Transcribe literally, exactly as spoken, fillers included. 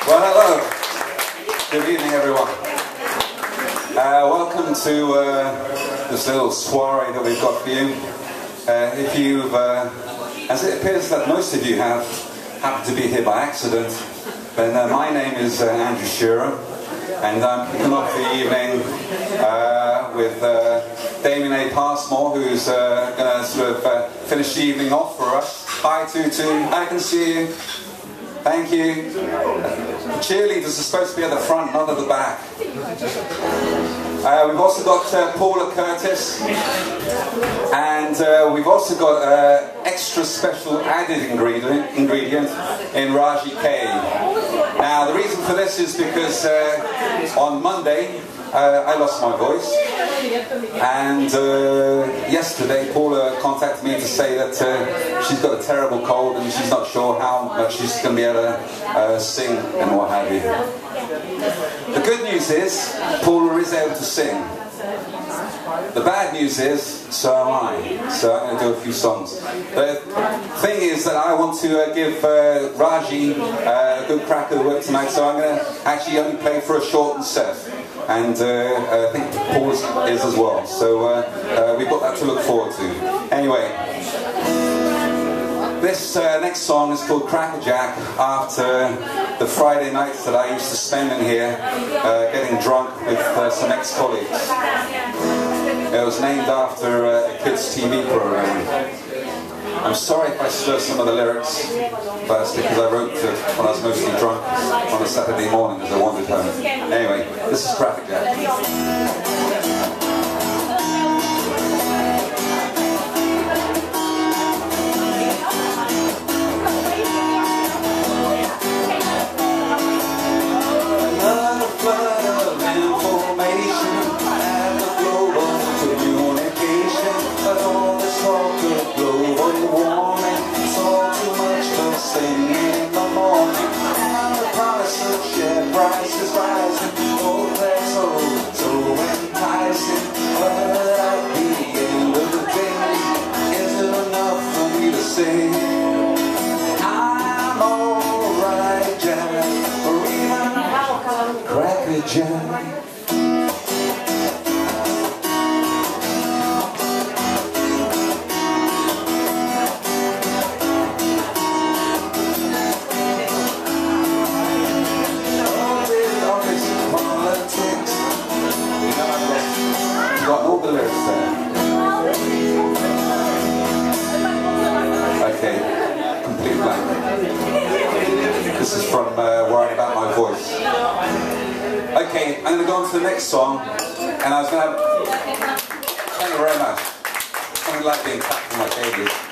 Well, hello. Good evening, everyone. Uh, welcome to uh, this little soiree that we've got for you. Uh, if you've, uh, as it appears that most of you have happened to be here by accident, then uh, my name is uh, Andrew Shearer, and I'm kicking off the evening uh, with uh, Damien A. Passmore, who's uh, going to sort of uh, finish the evening off for us. Hi, Tutu. I can see you. Thank you. Cheerleaders are supposed to be at the front, not at the back. Uh, we've also got uh, Paula Curtis, and uh, we've also got uh, extra special added ingredient, ingredient in Raji K. Now, the reason for this is because uh, on Monday uh, I lost my voice, and uh, yesterday Paula contacted me to say that uh, she's got a terrible cold and she's not sure how much she's going to be able to uh, sing and what have you. The good news is Paula is able to sing. The bad news is, so am I. So I'm going to do a few songs. The thing is that I want to uh, give uh, Raji uh, a good crack of the whip tonight, so I'm going to actually only play for a shortened set. And uh, I think Paul is as well. So uh, uh, we've got that to look forward to. Anyway, this uh, next song is called Crackerjack, after the Friday nights that I used to spend in here uh, getting drunk with uh, some ex-colleagues. It was named after uh, a kids' T V program. I'm sorry if I slur some of the lyrics, but it's because I wrote it when I was mostly drunk on a Saturday morning as I wandered home. Anyway, this is Crackerjack. Prices rising, oh that's so, so enticing. But at the end of the day, is it enough for me to say I'm alright, Jack, or even Crackerjack? Got all the lyrics there. Okay, complete blank. This is from uh, Worrying About My Voice. Okay, I'm going to go on to the next song, and I was going to have... Thank you very much. Something like being clapped for my babies.